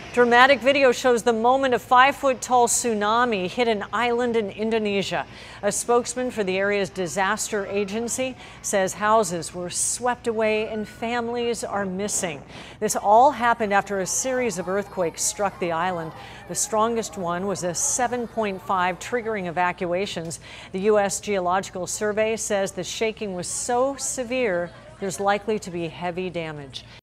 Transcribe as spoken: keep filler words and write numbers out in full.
Dramatic video shows the moment a five-foot-tall tsunami hit an island in Indonesia. A spokesman for the area's disaster agency says houses were swept away and families are missing. This all happened after a series of earthquakes struck the island. The strongest one was a seven point five, triggering evacuations. The U S Geological Survey says the shaking was so severe there's likely to be heavy damage.